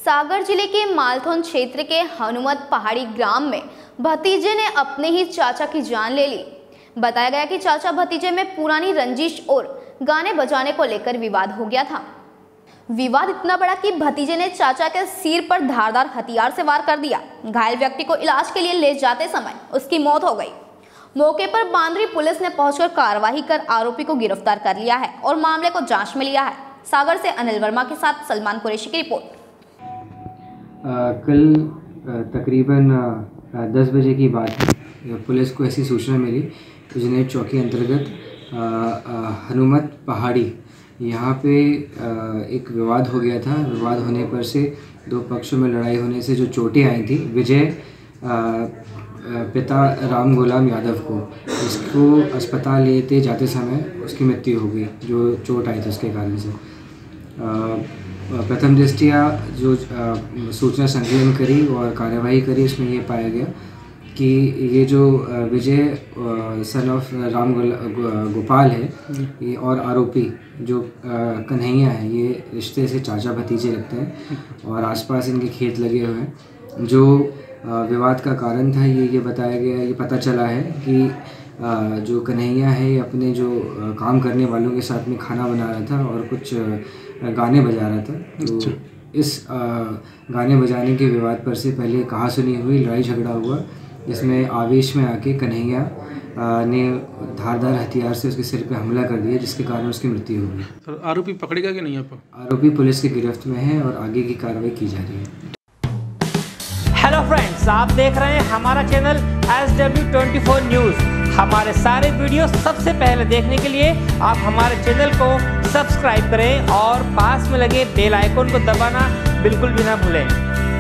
सागर जिले के मालथौन क्षेत्र के हनुमत पहाड़ी ग्राम में भतीजे ने अपने ही चाचा की जान ले ली। बताया गया कि चाचा भतीजे में पुरानी रंजिश और गाने बजाने को लेकर विवाद हो गया था। विवाद इतना बड़ा कि भतीजे ने चाचा के सिर पर धारदार हथियार से वार कर दिया। घायल व्यक्ति को इलाज के लिए ले जाते समय उसकी मौत हो गई। मौके पर बांद्री पुलिस ने पहुंचकर कार्रवाई कर आरोपी को गिरफ्तार कर लिया है और मामले को जांच में लिया है। सागर से अनिल वर्मा के साथ सलमान कुरैशी की रिपोर्ट। कल तकरीबन 10 बजे की बात है। पुलिस को ऐसी सूचना मिली कि जुनैद चौकी अंतर्गत हनुमत पहाड़ी यहाँ पे एक विवाद हो गया था। विवाद होने पर से दो पक्षों में लड़ाई होने से जो चोटें आई थी विजय पिता राम गुलाम यादव को, इसको अस्पताल लेते जाते समय उसकी मृत्यु हो गई जो चोट आई थी उसके कारण से। प्रथम दृष्टया जो सूचना संकलन करी और कार्यवाही करी, उसमें ये पाया गया कि ये जो विजय सन ऑफ राम गोपाल है ये और आरोपी जो कन्हैया है, ये रिश्ते से चाचा भतीजे लगते हैं और आसपास इनके खेत लगे हुए हैं। जो विवाद का कारण था ये बताया गया, ये पता चला है कि जो कन्हैया है अपने जो काम करने वालों के साथ में खाना बना रहा था और कुछ गाने बजा रहा था। तो इस गाने बजाने के विवाद पर से पहले कहासुनी हुई, लड़ाई झगड़ा हुआ, जिसमें आवेश में आके कन्हैया ने धारदार हथियार से उसके सिर पे हमला कर दिया, जिसके कारण उसकी मृत्यु हो गई। सर आरोपी पकड़ेगा कि नहीं? आरोपी पुलिस की गिरफ्त में है और आगे की कार्रवाई की जा रही है। हेलो फ्रेंड्स, आप देख रहे हैं हमारा चैनल SW24 न्यूज़। हमारे सारे वीडियो सबसे पहले देखने के लिए आप हमारे चैनल को सब्सक्राइब करें और पास में लगे बेल आइकन को दबाना बिल्कुल भी ना भूलें।